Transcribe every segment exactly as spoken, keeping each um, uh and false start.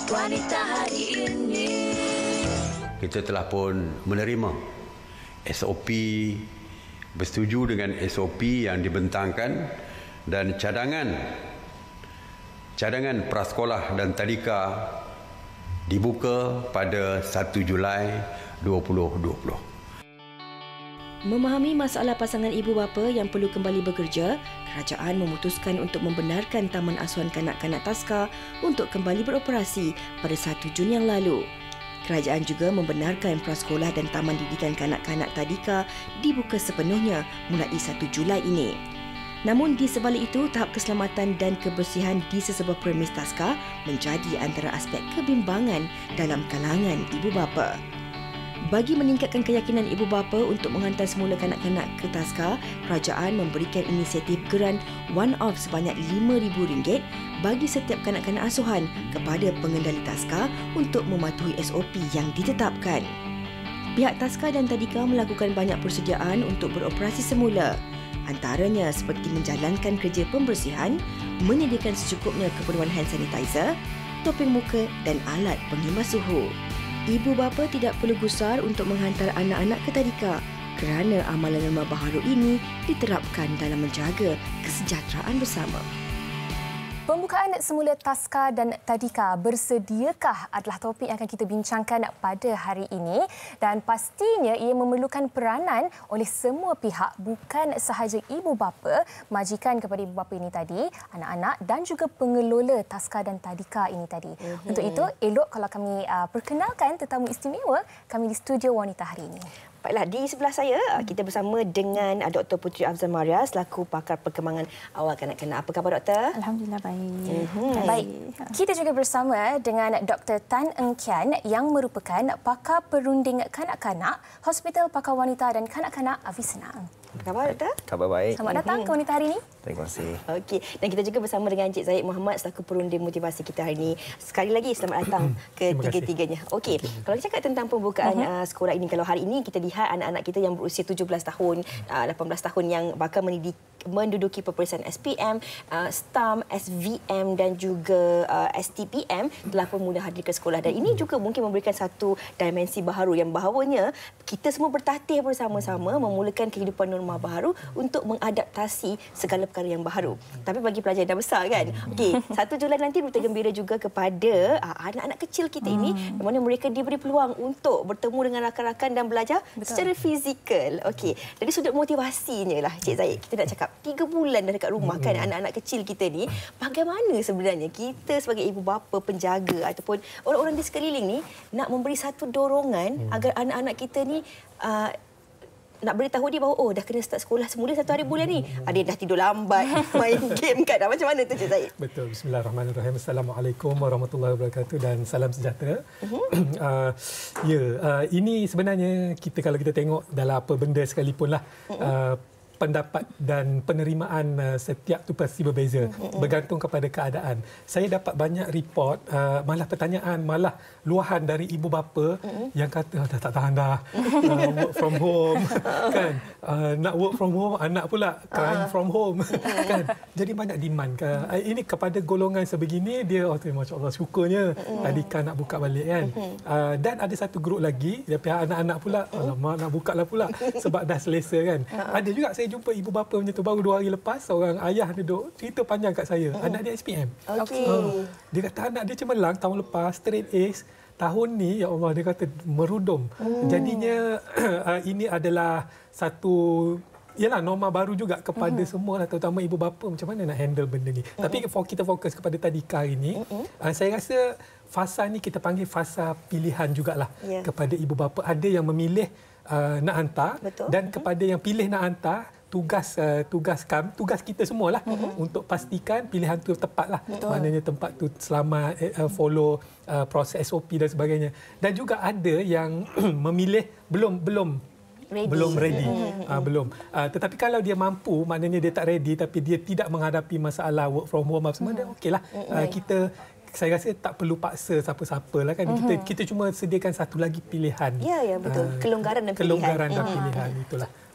Wanita hari ini. Kita telah pun menerima S O P, bersetuju dengan S O P yang dibentangkan dan cadangan cadangan prasekolah dan tadika dibuka pada satu Julai dua ribu dua puluh. Memahami masalah pasangan ibu bapa yang perlu kembali bekerja, kerajaan memutuskan untuk membenarkan Taman Asuhan Kanak-Kanak Taska untuk kembali beroperasi pada satu Jun yang lalu. Kerajaan juga membenarkan prasekolah dan Taman Didikan Kanak-Kanak Tadika dibuka sepenuhnya mulai satu Julai ini. Namun di sebalik itu, tahap keselamatan dan kebersihan di sesebuah premis Taska menjadi antara aspek kebimbangan dalam kalangan ibu bapa. Bagi meningkatkan keyakinan ibu bapa untuk menghantar semula kanak-kanak ke Taska, kerajaan memberikan inisiatif geran one-off sebanyak lima ribu ringgit bagi setiap kanak-kanak asuhan kepada pengendali Taska untuk mematuhi S O P yang ditetapkan. Pihak Taska dan Tadika melakukan banyak persediaan untuk beroperasi semula. Antaranya seperti menjalankan kerja pembersihan, menyediakan secukupnya keperluan hand sanitizer, topeng muka dan alat penghimas suhu. Ibu bapa tidak perlu gusar untuk menghantar anak-anak ke Tadika kerana amalan lemah baharu ini diterapkan dalam menjaga kesejahteraan bersama. Pembukaan semula Taska dan Tadika bersediakah adalah topik yang akan kita bincangkan pada hari ini, dan pastinya ia memerlukan peranan oleh semua pihak, bukan sahaja ibu bapa, majikan kepada ibu bapa ini tadi, anak-anak dan juga pengelola Taska dan Tadika ini tadi. Mm-hmm. Untuk itu, elok kalau kami uh, perkenalkan tetamu istimewa kami di studio wanita hari ini. Baiklah, di sebelah saya kita bersama dengan Doktor Puteri Afzal Maria selaku pakar perkembangan awal kanak-kanak. Apa khabar, Doktor? Alhamdulillah baik. Hmm. Baik. Kita juga bersama dengan Doktor Tan Eng Kian yang merupakan pakar perunding kanak-kanak Hospital Pakar Wanita dan Kanak-Kanak Hafiz Senang. Apa khabar, Doktor? Khabar baik. Selamat datang ke wanita hari ini. Terima kasih. Okey, dan kita juga bersama dengan Encik Zahid Muhammad selaku perunding motivasi kita hari ini. Sekali lagi selamat datang ke tiga-tiganya. Okey, kalau kita cakap tentang pembukaan uh-huh. uh, sekolah ini, kalau hari ini kita lihat anak-anak kita yang berusia tujuh belas tahun, uh, lapan belas tahun yang bakal mendidik menduduki peperiksaan S P M, uh, S T A M, S V M dan juga uh, S T P M telah pun mula hadir ke sekolah, dan ini juga mungkin memberikan satu dimensi baharu yang bahawanya kita semua bertatih bersama-sama memulakan kehidupan norma baharu untuk mengadaptasi segala perkara yang baharu. Tapi bagi pelajar yang dah besar kan, okey, satu Julai nanti berita gembira juga kepada uh, anak-anak kecil kita ini, di mana mereka diberi peluang untuk bertemu dengan rakan-rakan dan belajar Betul. secara fizikal. Okey, dari sudut motivasinya lah, Cik Zahid, kita nak cakap tiga bulan dah dekat rumah kan anak-anak kecil kita ni, bagaimana sebenarnya kita sebagai ibu bapa, penjaga ataupun orang-orang di sekeliling ni nak memberi satu dorongan hmm. agar anak-anak kita ni uh, nak beritahu dia bahawa oh dah kena start sekolah semula satu hari bulan ni. Ada dah tidur lambat, main game kan. Macam mana tu, Cik Zahid? Betul. Bismillahirrahmanirrahim. Assalamualaikum warahmatullahi wabarakatuh dan salam sejahtera. Uh-huh. uh, ya, uh, ini sebenarnya kita kalau kita tengok dalam apa benda sekalipun lah, uh-huh. uh, pendapat dan penerimaan uh, setiap tu pasti berbeza, mm-hmm. bergantung kepada keadaan. Saya dapat banyak report, uh, malah pertanyaan, malah luahan dari ibu bapa mm-hmm. yang kata dah tak tahan dah, uh, work from home kan, uh, nak work from home, anak pula crying uh-huh. from home kan. Jadi banyak demand. Uh, ini kepada golongan sebegini dia, oh masya-Allah syukurnya mm-hmm. Tadika nak buka balik kan. Mm-hmm. Uh, dan ada satu grup lagi, dia pihak anak-anak pula, mm-hmm. alamak nak buka lah pula sebab dah selesa kan. Uh-huh. Ada juga saya jumpa ibu bapa macam tu, baru dua hari lepas seorang ayah duduk cerita panjang kat saya, hmm. anak dia S P M. Okey. Uh, dia kata anak dia cemerlang tahun lepas, straight A's. Tahun ni, ya Allah, dia kata merudum. Hmm. Jadinya uh, ini adalah satu ialah norma baru juga kepada hmm. semua lah, terutama ibu bapa macam mana nak handle benda ni. Hmm. Tapi kita fokus kepada Tadika hari ni, hmm. uh, saya rasa fasa ni kita panggil fasa pilihan jugalah yeah. kepada ibu bapa. Ada yang memilih uh, nak hantar. Betul. Dan hmm. kepada yang pilih nak hantar, tugas uh, tugas kami, tugas kita semualah mm-hmm. untuk pastikan pilihan tu tepatlah. Betul. Maknanya tempat tu selamat, uh, follow uh, proses S O P dan sebagainya. Dan juga ada yang memilih belum belum ready. belum ready. Mm-hmm. Uh, belum. Uh, tetapi kalau dia mampu, maknanya dia tak ready tapi dia tidak menghadapi masalah work from home apa semua, mm-hmm. okeylah. Mm-hmm. Uh, kita saya rasa tak perlu paksa siapa-siapa lah kan. Mm-hmm. Kita kita cuma sediakan satu lagi pilihan. Ya, ya betul. Uh, kelonggaran dan kelonggaran pilihan. dan pilihan mm-hmm. itulah.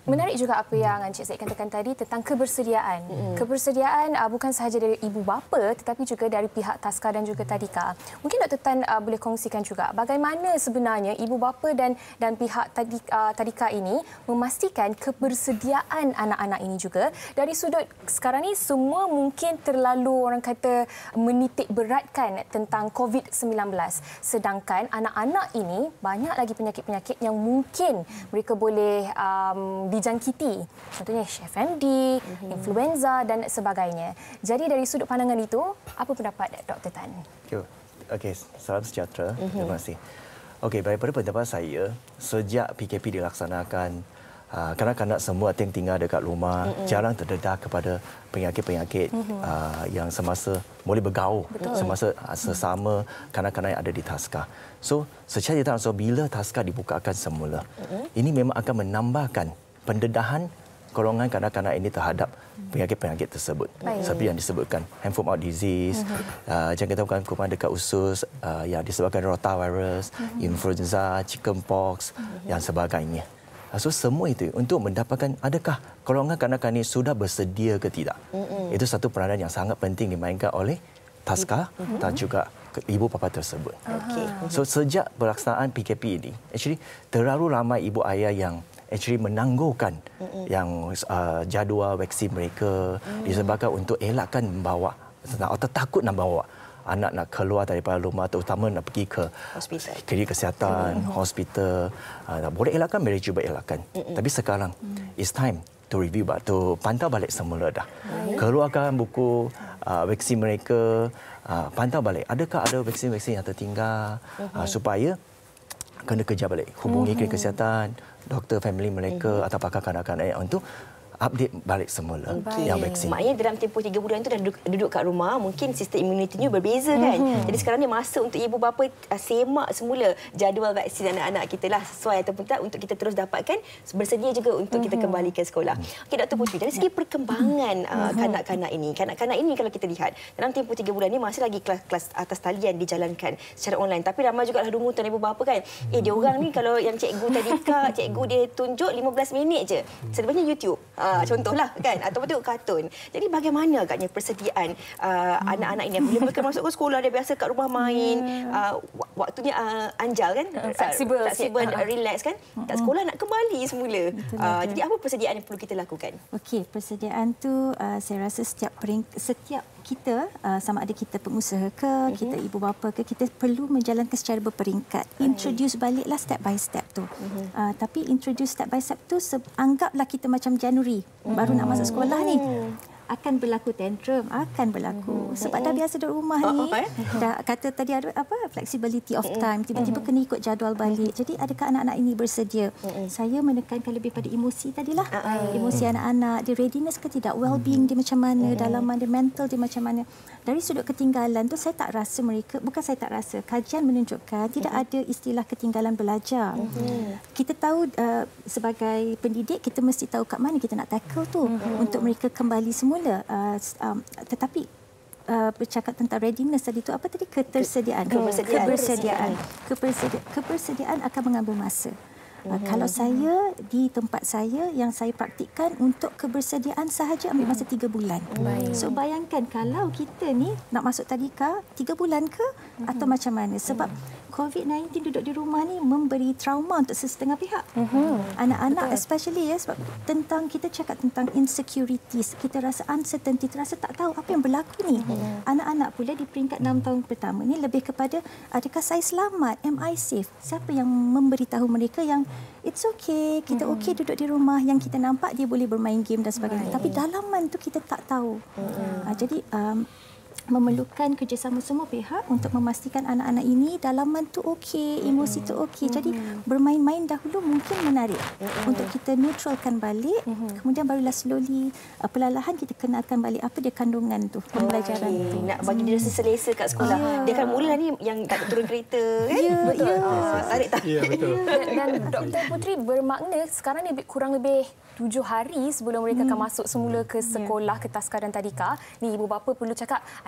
Menarik juga apa yang Encik Zaid katakan tadi tentang kebersediaan. Mm. Kebersediaan uh, bukan sahaja dari ibu bapa tetapi juga dari pihak Taska dan juga Tadika. Mungkin Doktor Tan uh, boleh kongsikan juga bagaimana sebenarnya ibu bapa dan dan pihak Tadika, uh, Tadika ini memastikan kebersediaan anak-anak ini juga. Dari sudut sekarang ni semua mungkin terlalu orang kata menitik beratkan tentang covid sembilan belas. Sedangkan anak-anak ini banyak lagi penyakit-penyakit yang mungkin mereka boleh um, dijangkiti. Contohnya F M D, mm-hmm. influenza dan sebagainya. Jadi dari sudut pandangan itu, apa pendapat Doktor Tan? Okey, okay, salam sejahtera. Mm-hmm. Terima kasih. Okey, daripada pendapat saya, sejak P K P dilaksanakan, uh, kanak-kanak semua yang tinggal dekat rumah, mm-hmm. jarang terdedah kepada penyakit-penyakit mm-hmm. uh, yang semasa boleh bergaul Betul. semasa uh, sesama kanak-kanak yang ada di Taska. So, secara tidak langsung bila Taska dibukakan semula, mm-hmm. ini memang akan menambahkan pendedahan golongan kanak-kanak ini terhadap penyakit-penyakit tersebut. Baik. Seperti yang disebutkan hand foot mouth disease, uh-huh. uh, jangan kita bukan kuman dekat usus uh, yang disebabkan rotavirus, uh-huh. influenza, chickenpox uh-huh. yang sebagainya. So semua itu untuk mendapatkan adakah golongan kanak-kanak ini sudah bersedia ke tidak. Uh-huh. Itu satu peranan yang sangat penting dimainkan oleh Taska uh-huh. dan juga ibu bapa tersebut. Okay. So sejak pelaksanaan P K P ini, actually terlalu ramai ibu ayah yang actually menangguhkan mm-hmm. yang uh, jadual vaksin mereka mm. disebabkan untuk elakkan membawa atau takut nak bawa anak nak keluar daripada rumah, terutama nak pergi ke hospital, klinik kesihatan, mm-hmm. hospital. Uh, boleh elakkan, mereka cuba elakkan. Mm-hmm. Tapi sekarang mm. it's time to review, to pantau balik semula dah. Mm. Keluarkan buku uh, vaksin mereka, uh, pantau balik adakah ada vaksin-vaksin yang tertinggal, mm-hmm. uh, supaya kena kejar balik, hubungi klinik kesihatan, doktor family mereka mm-hmm. atau pakar kanak-kanak untuk update balik semula okay. yang vaksin. Maknanya dalam tempoh tiga bulan itu dah duduk, duduk kat rumah, mungkin sistem imunitinya berbeza kan. Mm-hmm. Jadi sekarang ni masa untuk ibu bapa uh, semak semula jadual vaksin anak-anak kita lah sesuai ataupun tak untuk kita terus dapatkan, bersedia juga untuk mm-hmm. kita kembali ke sekolah. Okey Doktor Puteri, dari segi perkembangan uh, kanak-kanak ini, kanak-kanak ini kalau kita lihat dalam tempoh tiga bulan ni masih lagi kelas-kelas atas talian dijalankan secara online. Tapi ramai juga lah rungutan ibu bapa kan. Eh dia orang ni kalau yang cikgu Tadika, cikgu dia tunjuk lima belas minit je. Selebihnya YouTube. Uh, contohlah kan, ataupun tengok kartun. Jadi bagaimana agaknya persediaan uh, hmm. anak-anak ini bila mereka masuk ke sekolah, dia biasa kat rumah main, uh, waktunya uh, anjal kan, fleksibel, uh, fleksibel uh, relax kan, kat sekolah nak kembali semula. Uh, jadi apa persediaan yang perlu kita lakukan? Okey, persediaan tu uh, saya rasa setiap peringkat, setiap kita uh, sama ada kita pengusaha ke, uh-huh. kita ibu bapa ke, kita perlu menjalankan secara berperingkat. Introduce baliklah step by step tu. Uh-huh. Uh, tapi introduce step by step tu anggaplah kita macam Januari uh-huh. baru nak masuk sekolah ni. Akan berlaku tantrum, akan berlaku. Sebab dah biasa duduk rumah ni, dah kata tadi ada apa flexibility of time, tiba-tiba kena ikut jadual balik. Jadi adakah anak-anak ini bersedia? Saya menekankan lebih pada emosi tadilah. Emosi anak-anak, dia readiness ke tidak, well-being dia macam mana, dalaman dia, mental dia macam mana. Dari sudut ketinggalan tu saya tak rasa mereka, bukan saya tak rasa, kajian menunjukkan tidak ada istilah ketinggalan belajar. Kita tahu uh, sebagai pendidik kita mesti tahu kat mana kita nak tackle tu untuk mereka kembali semula. Uh, um, tetapi uh, bercakap tentang readiness tadi tu apa tadi ketersediaan kebersediaan kebersediaan kebersediaan, kebersediaan akan mengambil masa. Uh, mm-hmm. Kalau saya di tempat saya yang saya praktikkan untuk kebersediaan sahaja ambil masa tiga bulan. Mm-hmm. So bayangkan kalau kita ni nak masuk tadika tiga bulan ke mm-hmm. atau macam mana, sebab covid sembilan belas duduk di rumah ni memberi trauma untuk sesetengah pihak. Mm-hmm. Anak-anak Betul. especially ya, sebab tentang kita cakap tentang insecurities, kita rasa uncertainty, terasa tak tahu apa yang berlaku ni. Mm-hmm. Anak-anak pula di peringkat enam tahun pertama ni lebih kepada adakah saya selamat, am I safe? Siapa yang memberitahu mereka yang it's okay, kita mm-hmm. okey duduk di rumah, yang kita nampak dia boleh bermain game dan sebagainya. Right. Tapi dalaman tu kita tak tahu. Mm-hmm. Uh, jadi um, memerlukan kerjasama semua pihak untuk memastikan anak-anak ini dalaman tu okey, emosi tu okey. Jadi bermain-main dahulu mungkin menarik untuk kita neutralkan balik, kemudian barulah slowly uh, perlahan kita kenalkan balik apa dia kandungan tu, pembelajaran okay. tu. Nak bagi dia rasa selesa kat sekolah. Yeah. Dia kan mula ni yang tak turun kereta kan? Ya, betul. Ya. Ah, tarik-tarik. Ya, betul. Dan, dan Doktor Puteri, bermakna sekarang ni kurang lebih tujuh hari sebelum mereka hmm. akan masuk semula ke sekolah, yeah. ke Taska dan Tadika. Ni ibu bapa perlu cakap,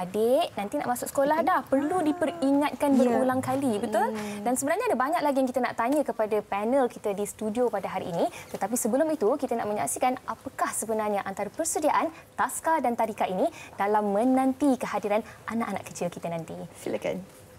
adik nanti nak masuk sekolah dah, perlu diperingatkan berulang kali, betul? Dan sebenarnya ada banyak lagi yang kita nak tanya kepada panel kita di studio pada hari ini. Tetapi sebelum itu, kita nak menyaksikan apakah sebenarnya antara persediaan Taska dan Tadika ini dalam menanti kehadiran anak-anak kecil kita nanti. Silakan.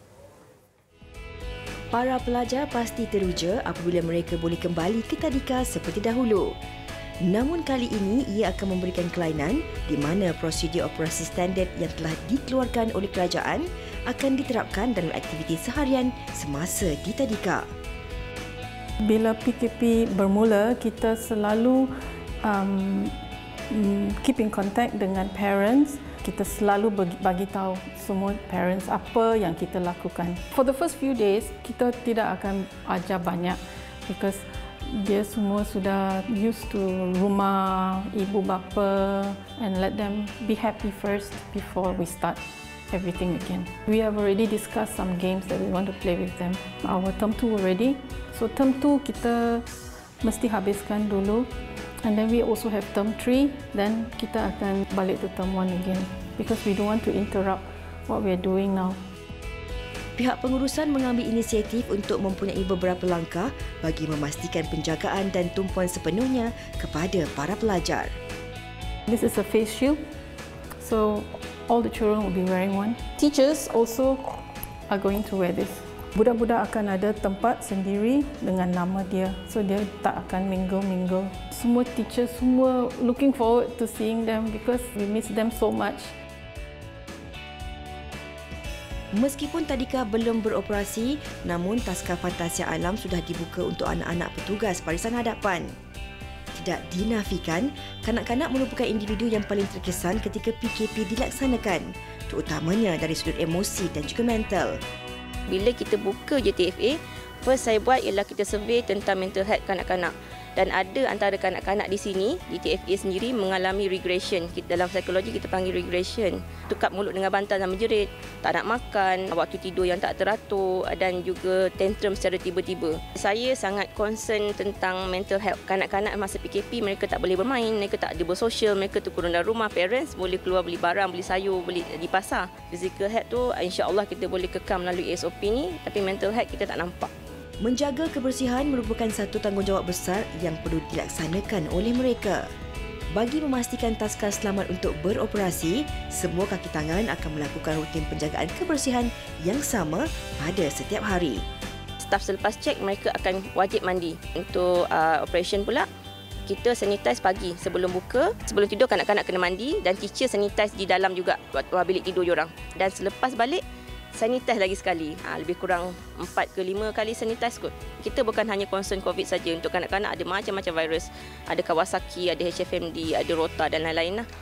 Para pelajar pasti teruja apabila mereka boleh kembali ke tadika seperti dahulu. Namun kali ini ia akan memberikan kelainan di mana prosedur operasi standard yang telah dikeluarkan oleh kerajaan akan diterapkan dalam aktiviti seharian semasa di tadika. Bila P K P bermula, kita selalu um, keep in contact dengan parents. Kita selalu bagi, bagi tahu semua parents apa yang kita lakukan. For the first few days, kita tidak akan ajar banyak because dia semua sudah used to rumah ibu bapa and let them be happy first before we start everything again. We have already discussed some games that we want to play with them. Our term two already. So term two kita mesti habiskan dulu. And then we also have term three. Then kita akan balik to term one again because we don't want to interrupt what we are doing now. Pihak pengurusan mengambil inisiatif untuk mempunyai beberapa langkah bagi memastikan penjagaan dan tumpuan sepenuhnya kepada para pelajar. This is a face shield, so all the children will be wearing one. Teachers also are going to wear this. Budak-budak akan ada tempat sendiri dengan nama dia, so dia tak akan mingle-mingle. Semua teacher semua looking forward to seeing them because we miss them so much. Meskipun tadika belum beroperasi, namun Taska Fantasia Alam sudah dibuka untuk anak-anak petugas barisan hadapan. Tidak dinafikan, kanak-kanak merupakan individu yang paling terkesan ketika P K P dilaksanakan, terutamanya dari sudut emosi dan juga mental. Bila kita buka J T F A, first saya buat ialah kita survey tentang mental health kanak-kanak. Dan ada antara kanak-kanak di sini, di T F A sendiri mengalami regression. Dalam psikologi kita panggil regression. Tukar mulut dengan bantal dan menjerit, tak nak makan, waktu tidur yang tak teratur dan juga tantrum secara tiba-tiba. Saya sangat concern tentang mental health. Kanak-kanak masa P K P mereka tak boleh bermain, mereka tak ada bersosial, mereka terkurung dalam rumah. Parents boleh keluar beli barang, beli sayur, beli di pasar. Physical health tu insya-Allah kita boleh kekang melalui S O P ni, tapi mental health kita tak nampak. Menjaga kebersihan merupakan satu tanggungjawab besar yang perlu dilaksanakan oleh mereka. Bagi memastikan Taska selamat untuk beroperasi, semua kaki tangan akan melakukan rutin penjagaan kebersihan yang sama pada setiap hari. Staf selepas cek mereka akan wajib mandi. Untuk uh, operation pula, kita sanitize pagi sebelum buka. Sebelum tidur kanak-kanak kena mandi dan teacher sanitize di dalam juga waktu bilik tidur diorang. Dan selepas balik, sanitize lagi sekali. Ha, lebih kurang empat ke lima kali sanitize kot. Kita bukan hanya concern COVID saja. Untuk kanak-kanak ada macam-macam virus. Ada Kawasaki, ada H F M D, ada Rota dan lain-lain lah.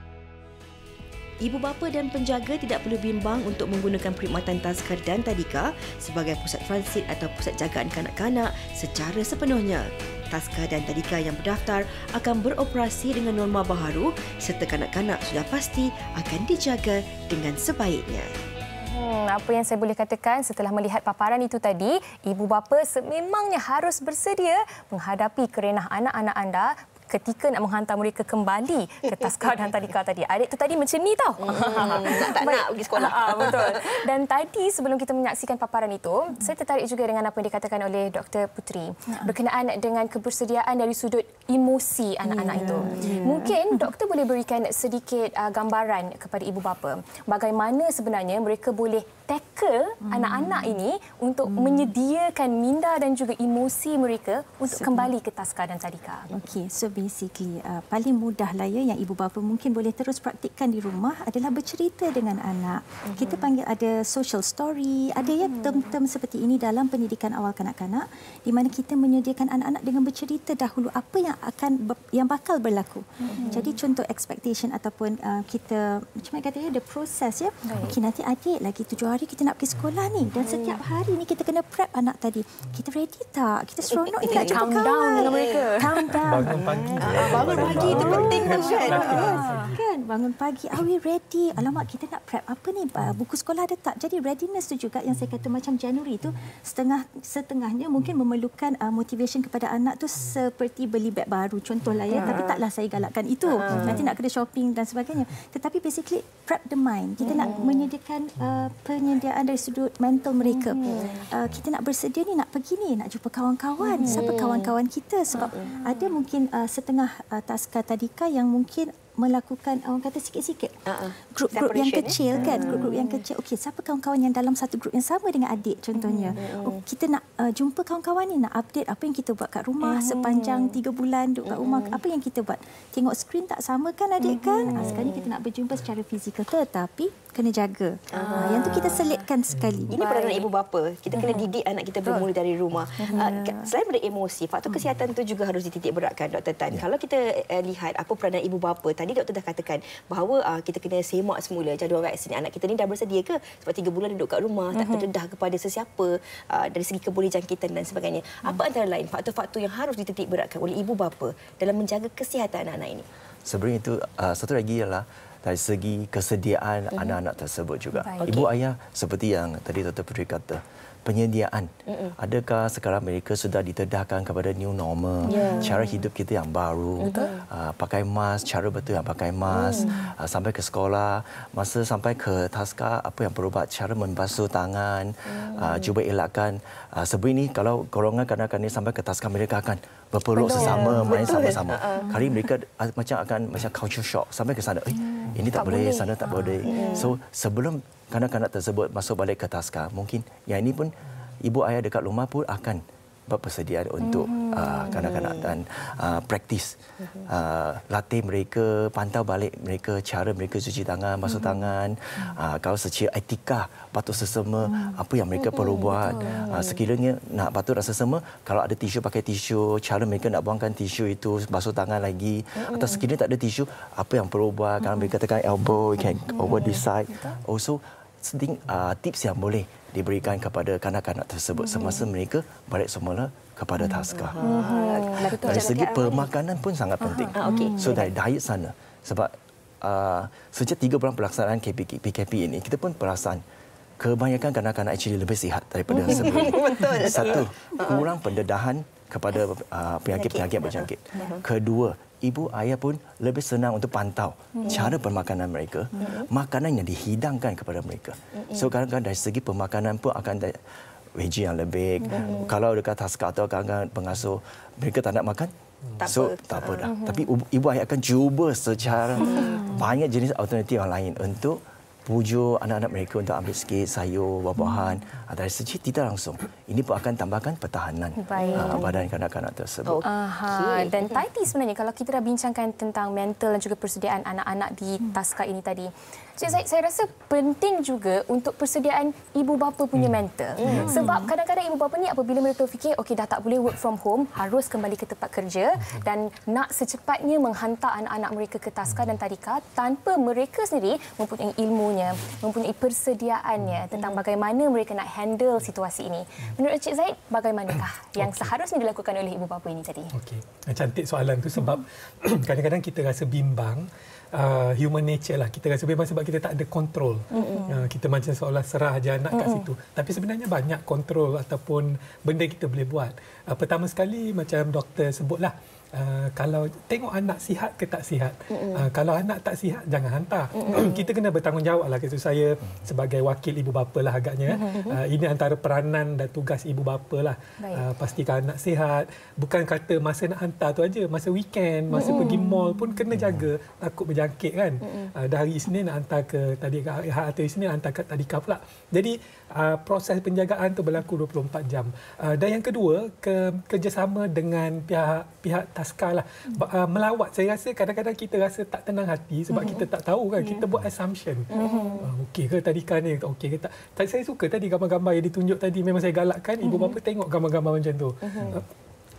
Ibu bapa dan penjaga tidak perlu bimbang untuk menggunakan perkhidmatan Taska dan Tadika sebagai pusat transit atau pusat jagaan kanak-kanak secara sepenuhnya. Taska dan Tadika yang berdaftar akan beroperasi dengan norma baharu serta kanak-kanak sudah pasti akan dijaga dengan sebaiknya. Hmm, apa yang saya boleh katakan setelah melihat paparan itu tadi, ibu bapa sememangnya harus bersedia menghadapi kerenah anak-anak anda ketika nak menghantar mereka kembali ke Taska dan Tadika tadi. Adik tu tadi macam ni tau. Hmm, tak nak pergi sekolah. Ah, betul. Dan tadi sebelum kita menyaksikan paparan itu, saya tertarik juga dengan apa yang dikatakan oleh Doktor Puteri berkenaan dengan kebersediaan dari sudut emosi anak-anak yeah. itu. Yeah. Mungkin doktor boleh berikan sedikit uh, gambaran kepada ibu bapa bagaimana sebenarnya mereka boleh tackle hmm. anak-anak ini untuk hmm. menyediakan minda dan juga emosi mereka untuk so, kembali ke Taska dan Tadika. Okey, so basically uh, paling mudah lah ya yang ibu bapa mungkin boleh terus praktikkan di rumah adalah bercerita dengan anak. Hmm. Kita panggil ada social story, ada ya term-term seperti ini dalam pendidikan awal kanak-kanak di mana kita menyediakan anak-anak dengan bercerita dahulu apa yang akan yang bakal berlaku. Hmm. Jadi contoh expectation ataupun uh, kita macam mana katanya the process ya. Okey, nanti adik lagi tujuh hari kita nak pergi sekolah ni dan setiap hari ni kita kena prep anak tadi. Kita ready tak? Kita seronok ni nak jumpa kawan. Countdown dengan mereka. Countdown. Bangun pagi. Ah, bangun pagi itu penting tu kan. Kan, bangun pagi, are we ready? Alamak, kita nak prep apa ni? Buku sekolah ada tak? Jadi readiness tu juga yang saya kata macam Januari tu setengah setengahnya mungkin memerlukan uh, motivation kepada anak tu seperti beli beg baru contohlah ya, tapi taklah saya galakkan itu. Nanti nak kena shopping dan sebagainya. Tetapi basically prep the mind. Kita nak menyediakan uh, penyediaan dari sudut mental mereka. Uh, kita nak bersedia ni, nak pergi ni, nak jumpa kawan-kawan. Siapa kawan-kawan kita? Sebab ada mungkin uh, setengah uh, taska tadika yang mungkin melakukan orang kata sikit-sikit uh-uh. grup-grup yang kecil eh? kan grup-grup yang kecil. Okey, siapa kawan-kawan yang dalam satu grup yang sama dengan adik contohnya. Uh-huh. Oh, kita nak uh, jumpa kawan-kawan ni, nak update apa yang kita buat kat rumah uh-huh. sepanjang tiga bulan duduk kat rumah, uh-huh. apa yang kita buat. Tengok skrin tak sama kan adik uh-huh. kan? Uh, sekarang ni kita nak berjumpa secara fizikal, tetapi kena jaga. Uh-huh. Yang tu kita selitkan sekali. Ini peranan ibu bapa. Kita kena didik anak kita bermula dari rumah. Uh, selain daripada emosi, faktor kesihatan tu juga harus dititik beratkan, Doktor Tan. Yeah. Kalau kita uh, lihat apa peranan ibu bapa, tadi doktor dah katakan bahawa uh, kita kena semak semula jadual vaksin. Anak kita ni dah bersedia ke? Sebab tiga bulan duduk kat rumah, tak terdedah kepada sesiapa uh, dari segi kebolehjangkitan dan sebagainya. Apa antara lain faktor-faktor yang harus dititik beratkan oleh ibu bapa dalam menjaga kesihatan anak-anak ini? Sebenarnya itu uh, satu lagi ialah dari segi kesediaan uh-huh. anak-anak tersebut juga. Baik. Ibu okay. ayah seperti yang tadi Doktor Puteri kata, penyediaan. Uh-uh. Adakah sekarang mereka sudah ditedahkan kepada new normal, yeah. cara hidup kita yang baru, uh, pakai mask, cara betul yang pakai mask, uh. Uh, sampai ke sekolah, masa sampai ke taska, apa yang perlu buat, cara membasuh tangan, uh. Uh, cuba elakkan. Uh, sebelum ini kalau golongan kanak-kanak sampai ke taska, mereka akan berpeluk sesama, main sama-sama. Uh-uh. Kali mereka uh, macam akan macam culture shock sampai ke sana. Eh, ini tak, tak boleh, boleh, sana tak uh. boleh. Uh. So sebelum kanak-kanak tersebut masuk balik ke taska, mungkin yang ini pun ibu ayah dekat rumah pun akan berpersediaan untuk mm-hmm. uh, kanak-kanak dan uh, praktis mm-hmm. uh, latih mereka, pantau balik mereka cara mereka cuci tangan, basuh mm-hmm. tangan, uh, kalau secara etika patut sesama mm-hmm. apa yang mereka mm-hmm. perlu buat, uh, sekiranya nak patut dan sesama, kalau ada tisu pakai tisu, cara mereka nak buangkan tisu itu, basuh tangan lagi, mm-hmm. atau sekiranya tak ada tisu, apa yang perlu buat, kalau mereka tekan elbow, you can mm-hmm. over this side. Also seding, uh, tips yang boleh diberikan kepada kanak-kanak tersebut mm-hmm. semasa mereka balik semula kepada taska. Mm-hmm. Dari segi pemakanan pun sangat penting. Uh-huh. Okay. So dari diet sana, sebab uh, sejak tiga bulan pelaksanaan K P K P ini, kita pun perasan kebanyakan kanak-kanak actually lebih sihat daripada sebelum. Betul. Satu, kurang pendedahan kepada uh, penyakit-penyakit berjangkit. Kedua, ibu ayah pun lebih senang untuk pantau hmm. cara permakanan mereka, hmm. makanan yang dihidangkan kepada mereka. Hmm. So kadang-kadang dari segi pemakanan pun akan ada veggie yang lebih. Hmm. Kalau dekat taska atau kadang-kadang pengasuh mereka tak nak makan, tak so apa. tak apa dah. Hmm. Tapi ibu ayah akan cuba secara hmm. banyak jenis alternatif yang lain untuk pujuk anak-anak mereka untuk ambil sikit sayur, buah-buahan. Hmm. Dari segi tidak langsung, ini pun akan tambahkan pertahanan uh, badan kanak-kanak tersebut. Aha. Dan Taiti sebenarnya, kalau kita dah bincangkan tentang mental dan juga persediaan anak-anak di taska ini tadi, Cik Zaid, saya rasa penting juga untuk persediaan ibu bapa punya hmm. mental. Hmm. Sebab kadang-kadang ibu bapa ni apabila mereka fikir, okey dah tak boleh work from home, harus kembali ke tempat kerja hmm. dan nak secepatnya menghantar anak-anak mereka ke taska dan tadika tanpa mereka sendiri mempunyai ilmunya, mempunyai persediaannya tentang bagaimana mereka nak handle situasi ini. Menurut Cik Zaid, bagaimanakah yang okay. seharusnya dilakukan oleh ibu bapa ini tadi? Okey, cantik soalan tu sebab kadang-kadang kita rasa bimbang. Uh, human nature lah, kita rasa bimbang sebab kita tak ada kontrol. Mm-hmm. Uh, kita macam seolah serah je anak mm-hmm. kat situ. Tapi sebenarnya banyak kontrol ataupun benda kita boleh buat. Uh, pertama sekali macam doktor sebutlah, Uh, kalau tengok anak sihat ke tak sihat. Mm-hmm. Uh, kalau anak tak sihat, jangan hantar. Mm-hmm. Kita kena bertanggungjawab lah. Itu saya sebagai wakil ibu bapa lah agaknya. Mm-hmm. Uh, ini antara peranan dan tugas ibu bapa lah. Uh, pastikan anak sihat. Bukan kata masa nak hantar tu aja, masa weekend, masa mm-hmm. pergi mall pun kena jaga, takut berjangkit kan. Mm-hmm. Uh, dari Isnin nak hantar ke tadi hari Isnin nak hantar ke tadika pula. Jadi uh, proses penjagaan tu berlaku dua puluh empat jam. Uh, dan yang kedua, ke, kerjasama dengan pihak pihak taska lah. Uh, melawat, saya rasa kadang-kadang kita rasa tak tenang hati sebab mm-hmm. kita tak tahu kan, kita buat assumption. Mm-hmm. Uh, okey ke tadika ni, okey ke tak. Saya suka tadi gambar-gambar yang ditunjuk tadi, memang saya galakkan ibu mm-hmm. bapa tengok gambar-gambar macam tu. Mm-hmm. Uh,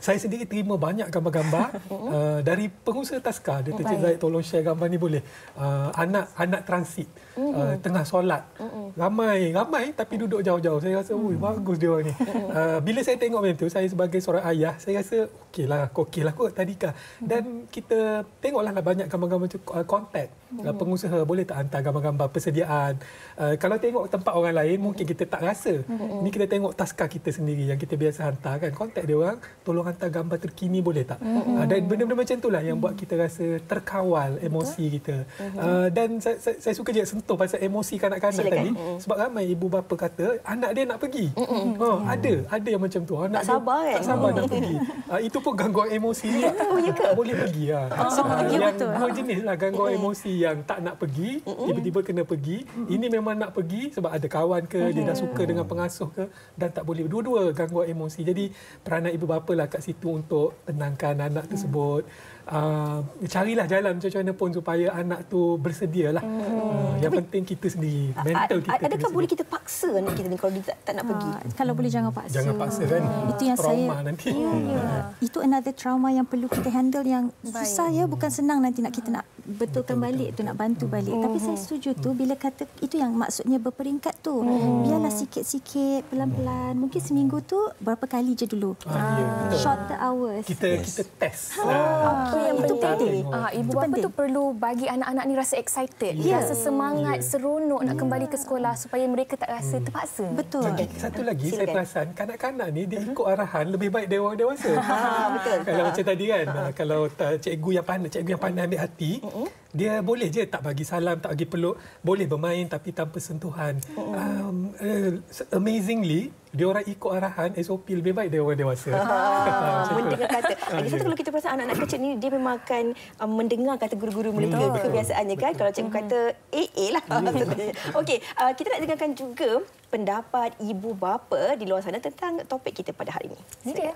saya sendiri terima banyak gambar-gambar uh, dari pengusaha Taska. Dia Cik Zaid tolong share gambar ni boleh. Uh, anak anak transit uh, tengah solat. Ramai, ramai tapi duduk jauh-jauh. Saya rasa, ui, bagus dia orang ni. Uh, bila saya tengok macam tu, saya sebagai seorang ayah, saya rasa okeylah, okeylah kot Tadika. Dan kita tengoklah banyak gambar-gambar macam uh, kontak uh, pengusaha, boleh tak hantar gambar-gambar persediaan. Uh, kalau tengok tempat orang lain mungkin kita tak rasa. Ini kita tengok Taska kita sendiri yang kita biasa hantar kan. Kontak dia orang, tolong hantar gambar terkini boleh tak? Uh, dan benda-benda macam itulah yang buat kita rasa terkawal emosi kita. Uh, dan saya, saya, saya suka je sentuh pasal emosi kanak-kanak tadi. Sebab ramai ibu bapa kata anak dia nak pergi. Oh, ada, ada yang macam tu. Anak tak sabar dia, kan? Tak sabar nak pergi. Uh, itu pun gangguan emosi ni. Oh, ya ke? Tak boleh pergi. Ha. Oh, uh, ya, yang betul. dua jenis lah gangguan emosi yang tak nak pergi, tiba-tiba kena pergi. Ini memang nak pergi sebab ada kawan ke, dia dah suka dengan pengasuh ke, dan tak boleh. Dua-dua gangguan emosi. Jadi peranan ibu bapa lah kat situ untuk tenangkan anak tersebut. Uh, carilah jalan macam mana pun supaya anak tu bersedialah. Uh, yang penting kita sendiri, mental kita. Adakah boleh kita paksa anak kita ni kalau dia tak, tak nak pergi? Uh, kalau boleh jangan paksa. Jangan paksa kan. Itu yang trauma saya nanti. Ya, ya. Itu another trauma yang perlu kita handle yang susah ya, bukan senang nanti nak kita nak betulkan betul, balik betul, tu, nak bantu balik. Hmm. Tapi saya setuju tu bila kata itu yang maksudnya berperingkat tu. Hmm. Biarlah sikit-sikit, pelan-pelan. Mungkin seminggu tu berapa kali je dulu. Ah, ya, shorter hours. Kita yes. kita test. Ha. Ah, yang itu penting. Ah, ibu itu bapa penting. tu perlu bagi anak-anak ni rasa excited, yeah. rasa semangat, yeah. seronok nak kembali ke sekolah supaya mereka tak rasa hmm. terpaksa. Betul. Dan satu lagi Silakan. saya perasan kanak-kanak ni dia ikut arahan lebih baik dari orang dewasa. Betul. Kalau macam tadi kan, kalau cikgu yang pandai, cikgu yang pandai ambil hati, dia boleh je tak bagi salam, tak bagi peluk, boleh bermain tapi tanpa sentuhan. Um, uh, amazingly, dia orang ikut arahan S O P lebih baik dari orang dewasa. Ah, mendengar kata. Lagi satu kalau kita perasan anak-anak kecil ni dia memang akan um, mendengar kata guru-guru mereka. Betul. Kebiasaannya kan. Kalau cikgu kata A A lah. Okey, uh, kita nak dengarkan juga pendapat ibu bapa di luar sana tentang topik kita pada hari ini. Ini dia.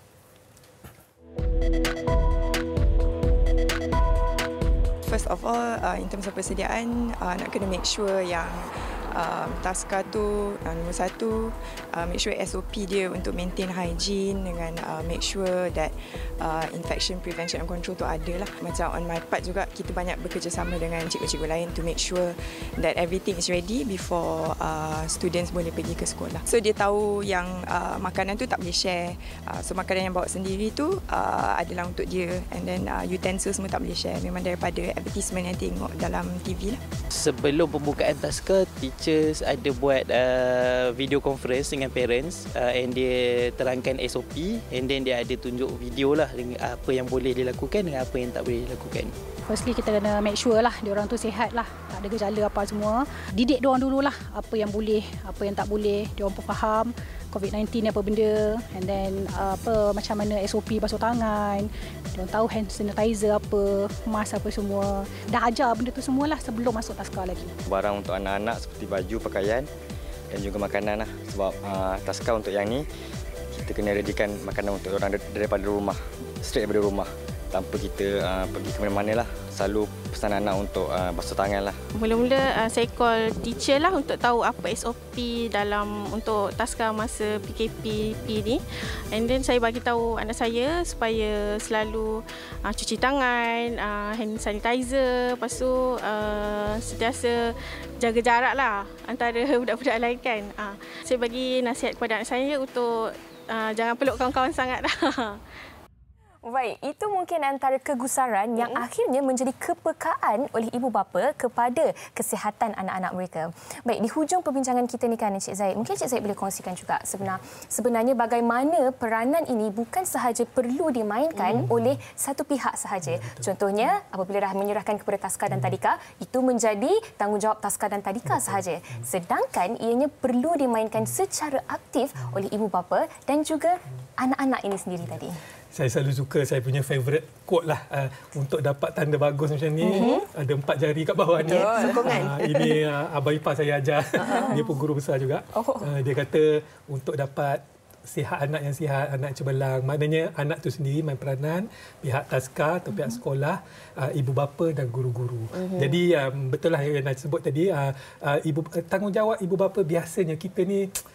First of all, uh, in terms of persediaan, uh, nak kena make sure yang uh, Taska tu uh, nombor satu, uh, make sure S O P dia untuk maintain hygiene dengan uh, make sure that uh, infection prevention and control tu ada lah. Macam on my part juga, kita banyak bekerjasama dengan cikgu-cikgu lain to make sure that everything is ready before uh, students boleh pergi ke sekolah. So dia tahu yang uh, makanan tu tak boleh share. Uh, so makanan yang bawa sendiri tu uh, adalah untuk dia, and then uh, utensils semua tak boleh share. Memang daripada advertisement yang tengok dalam T V lah. Sebelum pembukaan Taska, teachers ada buat uh, video conference dengan parents uh, and dia terangkan S O P, and then dia ada tunjuk video lah dengan apa yang boleh dilakukan dengan apa yang tak boleh dilakukan. Firstly, kita kena make sure lah diorang tu sihat lah, tak ada gejala apa semua. Didik diorang dululah apa yang boleh, apa yang tak boleh. Diorang pun faham COVID sembilan belas ni apa benda, and then apa macam mana S O P basuh tangan. Diorang tahu hand sanitizer apa, mask apa semua. Dah ajar benda tu semualah sebelum masuk Taska lagi. Barang untuk anak-anak seperti baju, pakaian dan juga makanan lah. Sebab uh, Taska untuk yang ni, kita kena readykan makanan untuk orang daripada rumah, straight daripada rumah. Tanpa kita uh, pergi ke mana-mana lah. Selalu pesan anak untuk uh, basuh tangan lah. Mula-mula uh, saya call teacher lah untuk tahu apa S O P dalam untuk Taska masa P K P P ni. And then saya bagi tahu anak saya supaya selalu uh, cuci tangan, uh, hand sanitizer, lepas tu uh, sentiasa jaga jarak lah antara budak-budak lain kan. Uh, saya bagi nasihat kepada anak saya untuk uh, jangan peluk kawan-kawan sangat lah. Baik, itu mungkin antara kegusaran yang mm-hmm. akhirnya menjadi kepekaan oleh ibu bapa kepada kesihatan anak-anak mereka. Baik, di hujung perbincangan kita ni kan Encik Zaid, mungkin Encik Zaid boleh kongsikan juga sebenar, sebenarnya bagaimana peranan ini bukan sahaja perlu dimainkan mm-hmm. oleh satu pihak sahaja. Mm-hmm. Contohnya, apabila dah menyerahkan kepada Taska dan Tadika, itu menjadi tanggungjawab Taska dan Tadika sahaja. Sedangkan ianya perlu dimainkan secara aktif oleh ibu bapa dan juga anak-anak ini sendiri tadi. Saya selalu suka, saya punya favourite quote lah uh, untuk dapat tanda bagus macam ni. Mm-hmm. Ada empat jari kat bawah ni. Uh, ini uh, abang ipar saya ajar. Uh-huh. Dia pun guru besar juga. Oh. Uh, dia kata untuk dapat sihat, anak yang sihat, anak cemerlang. Maknanya anak tu sendiri main peranan, pihak Taska atau pihak sekolah, uh, ibu bapa dan guru-guru. Mm-hmm. Jadi um, betul lah yang saya sebut tadi, uh, uh, ibu uh, tanggungjawab ibu bapa biasanya kita ni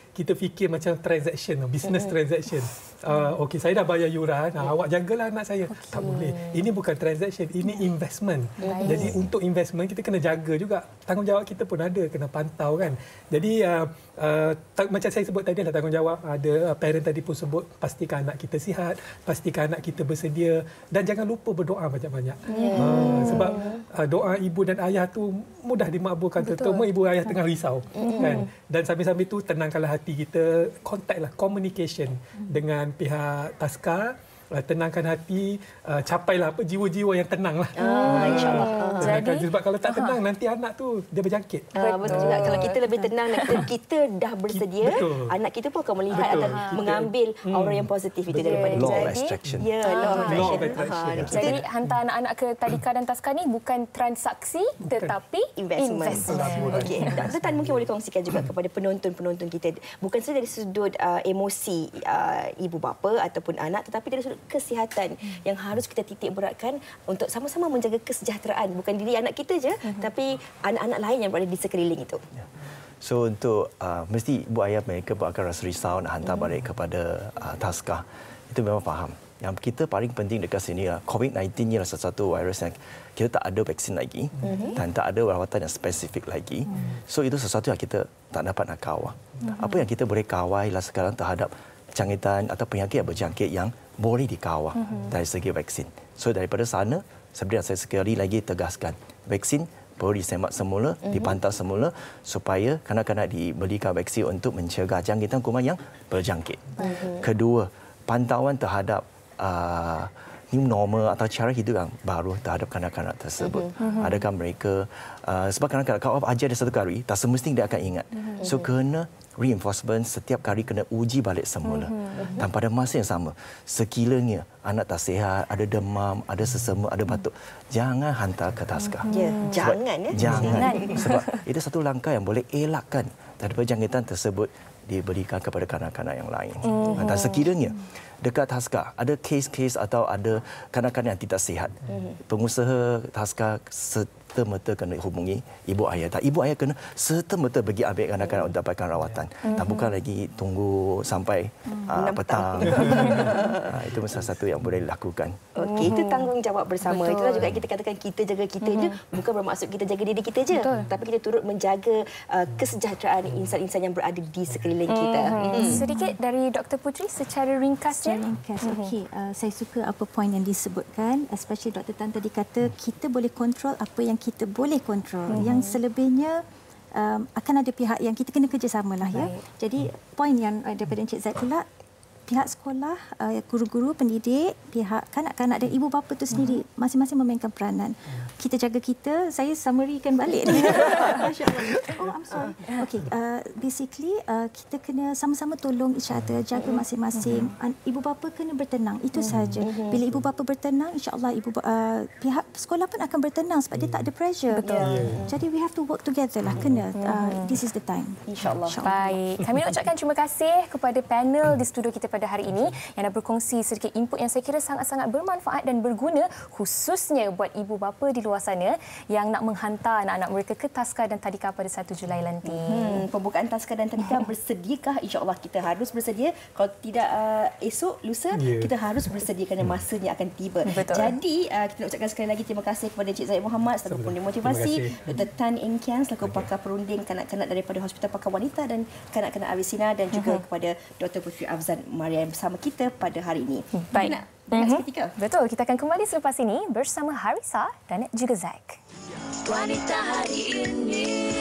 kita fikir macam transaction, business Mm-mm. transaction. Uh, Okey, saya dah bayar yuran, ha, awak jagalah anak saya. Okay. Tak boleh. Ini bukan transaction, ini investment. Baik. Jadi untuk investment kita kena jaga juga. Tanggungjawab kita pun ada, kena pantau kan. Jadi uh, uh, tak, macam saya sebut tadi lah tanggungjawab ada uh, parent tadi pun sebut, pastikan anak kita sihat, pastikan anak kita bersedia dan jangan lupa berdoa banyak-banyak. Yeah. Uh, sebab uh, doa ibu dan ayah tu mudah dimakbulkan, terutama ibu ayah tengah risau. Mm-hmm. Kan? Dan sambil-sambil tu tenangkanlah hati kita, kontaklah communication mm-hmm. dengan pihak Taska, uh, tenangkan hati, uh, capailah apa jiwa-jiwa yang tenang lah. Ah, InsyaAllah. Uh, Jadi, sebab kalau tak tenang, aha. nanti anak tu dia berjangkit. Uh, betul juga. Kalau kita lebih tenang dan kita, kita dah bersedia, betul. anak kita pun akan melihat betul. akan betul. mengambil hmm. aura yang positif itu daripada law kita. of attraction. Ya, ah. law of attraction. Law of attraction. Aha, Jadi hantar anak-anak ke Tadika dan Taska ni bukan transaksi bukan. tetapi investment. investment. Okey, Doktor Tan mungkin boleh kongsikan juga kepada penonton-penonton kita, bukan saja dari sudut uh, emosi uh, ibu bapa ataupun anak, tetapi dari sudut kesihatan hmm. yang harus kita titik beratkan untuk sama-sama menjaga kesejahteraan bukan diri anak kita je, hmm. tapi anak-anak lain yang berada di sekeliling itu. Ya. So untuk uh, mesti ibu ayah mereka pun akan rasa risau nak hantar hmm. balik kepada uh, Taska. Itu memang faham. Yang kita paling penting dekat sini lah, COVID sembilan belas ni adalah satu virus yang kita tak ada vaksin lagi mm-hmm. dan tak ada rawatan yang spesifik lagi. Mm. So itu sesuatu yang kita tak dapat nak kawal. Mm-hmm. Apa yang kita boleh kawal ialah sekarang terhadap jangkitan atau penyakit yang berjangkit yang boleh dikawal mm-hmm. dari segi vaksin. So daripada sana, sebenarnya saya sekali lagi tegaskan, vaksin perlu disemak semula, mm-hmm. dipantau semula supaya kanak-kanak diberikan vaksin untuk mencegah jangkitan kuman yang berjangkit. Mm-hmm. Kedua, pantauan terhadap Uh, new normal atau cara hidup yang baru terhadap kanak-kanak tersebut. Mm-hmm. Adakah mereka, uh, sebab kanak-kanak kalau ajar dia satu kali, tak semestinya dia akan ingat. Mm-hmm. So, kena reinforcement setiap kali kena uji balik semula. Mm-hmm. Dan pada masa yang sama, sekiranya anak tak sihat, ada demam, ada sesama, ada batuk, jangan hantar ke Taska. Mm-hmm. Yeah. Jangan, ya? Jangan. Sebab itu satu langkah yang boleh elakkan daripada jangkitan tersebut diberikan kepada kanak-kanak yang lain. Mm-hmm. Dan sekiranya dekat Taska ada kes-kes atau ada kanak-kanak yang tidak sihat, mm-hmm. pengusaha Taska serta-merta kena hubungi ibu ayah. Tak, ibu ayah kena serta-merta pergi ambil kanak-kanak untuk dapatkan rawatan. Mm-hmm. Tak bukan lagi tunggu sampai mm-hmm. uh, petang. uh, itu salah satu yang boleh dilakukan. Okey, itu tanggungjawab bersama. Betul. Itulah juga kita katakan kita jaga kita mm-hmm. je, bukan bermaksud kita jaga diri kita je, betul. Tapi kita turut menjaga uh, kesejahteraan insan-insan yang berada di sekeliling kita. Mm-hmm. Mm-hmm. Sedikit dari Doktor Putri secara ringkasnya. Secara ringkas, mm-hmm. okey. Uh, saya suka apa poin yang disebutkan, especially Doktor Tan tadi kata kita boleh kontrol apa yang kita boleh kontrol. Mm-hmm. Yang selebihnya um, akan ada pihak yang kita kena kerjasamalah ya. Jadi poin yang uh, daripada Encik Zaid pula, pihak sekolah, uh, guru-guru, pendidik, pihak kanak-kanak dan ibu bapa itu sendiri hmm. masing-masing memainkan peranan. Hmm. Kita jaga kita, saya summary-kan balik. Masya-Allah. Oh, I'm sorry. Okey, uh, basically uh, kita kena sama-sama tolong each other, jaga masing-masing. Hmm. Ibu bapa kena bertenang, itu hmm. sahaja. Bila ibu bapa bertenang, insya-Allah ibu uh, pihak sekolah pun akan bertenang sebab dia tak ada pressure. Betul. Yeah. Jadi we have to work together lah, kena. Uh, this is the time. Insya-Allah. Insya Baik. Kami nak ucapkan terima kasih kepada panel di studio kita pada hari ini yang dah berkongsi sedikit input yang saya kira sangat-sangat bermanfaat dan berguna, khususnya buat ibu bapa di luar sana yang nak menghantar anak-anak mereka ke Taska dan Tadika pada satu Julai nanti. Hmm, pembukaan Taska dan Tadika bersediakah? InsyaAllah kita harus bersedia. Kalau tidak uh, esok, lusa, yeah. kita harus bersedia kerana masanya akan tiba. Betul. Jadi, uh, kita nak ucapkan sekali lagi terima kasih kepada Encik Zaid Muhammad selaku pendidik motivasi, Doktor Tan Eng Kiang selaku pakar perunding kanak-kanak daripada Hospital Pakar Wanita dan Kanak-kanak Avisina, dan juga uh-huh. kepada Doktor Putri Afzan Mariam bersama kita pada hari ini. Baik. Nak dengar uh-huh. seketika? Betul. Kita akan kembali selepas ini bersama Harisa dan juga Zack. Wanita hari ini.